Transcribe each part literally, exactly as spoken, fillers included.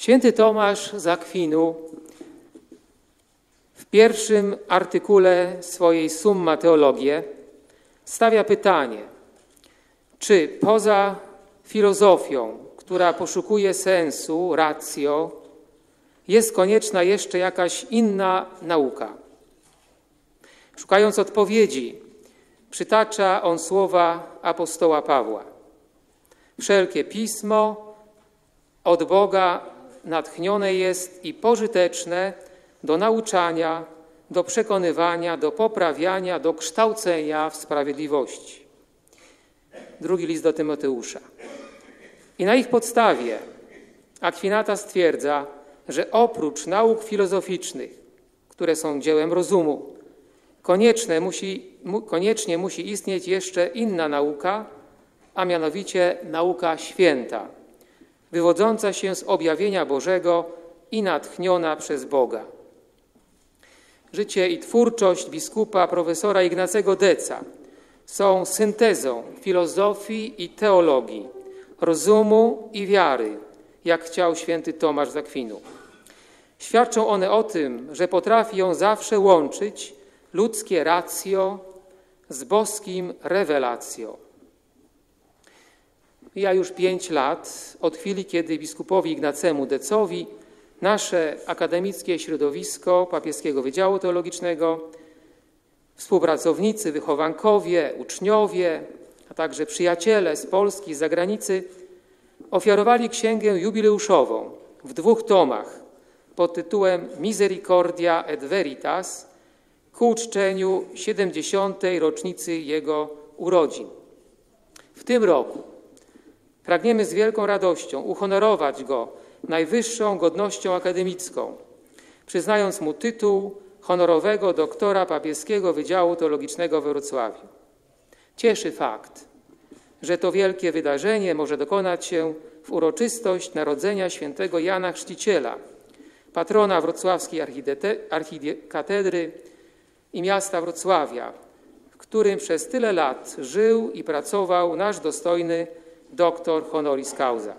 Święty Tomasz z Akwinu w pierwszym artykule swojej Summa Theologiae stawia pytanie, czy poza filozofią, która poszukuje sensu, ratio, jest konieczna jeszcze jakaś inna nauka. Szukając odpowiedzi, przytacza on słowa apostoła Pawła. Wszelkie pismo od Boga natchnione jest i pożyteczne do nauczania, do przekonywania, do poprawiania, do kształcenia w sprawiedliwości. Drugi list do Tymoteusza. I na ich podstawie Akwinata stwierdza, że oprócz nauk filozoficznych, które są dziełem rozumu, konieczne musi, mu, koniecznie musi istnieć jeszcze inna nauka, a mianowicie nauka święta, wywodząca się z objawienia Bożego i natchniona przez Boga. Życie i twórczość biskupa profesora Ignacego Deca są syntezą filozofii i teologii, rozumu i wiary, jak chciał święty Tomasz z Akwinu. Świadczą one o tym, że potrafi ją zawsze łączyć ludzkie ratio z boskim revelatio. Ja już pięć lat, od chwili, kiedy biskupowi Ignacemu Decowi nasze akademickie środowisko Papieskiego Wydziału Teologicznego, współpracownicy, wychowankowie, uczniowie, a także przyjaciele z Polski i z zagranicy ofiarowali księgę jubileuszową w dwóch tomach pod tytułem Misericordia et Veritas ku uczczeniu siedemdziesiątej rocznicy jego urodzin. W tym roku pragniemy z wielką radością uhonorować go najwyższą godnością akademicką, przyznając mu tytuł honorowego doktora Papieskiego Wydziału Teologicznego we Wrocławiu. Cieszy fakt, że to wielkie wydarzenie może dokonać się w uroczystość narodzenia świętego Jana Chrzciciela, patrona wrocławskiej archikatedry i miasta Wrocławia, w którym przez tyle lat żył i pracował nasz dostojny doktor honoris causa.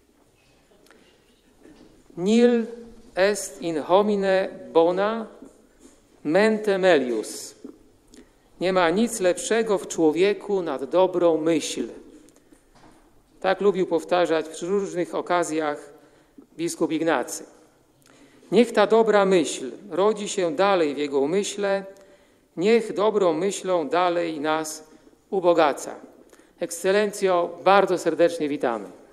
Nil est in homine bona mente melius. Nie ma nic lepszego w człowieku nad dobrą myśl. Tak lubił powtarzać w różnych okazjach biskup Ignacy. Niech ta dobra myśl rodzi się dalej w jego umyśle, niech dobrą myślą dalej nas ubogaca. Ekscelencjo, bardzo serdecznie witamy.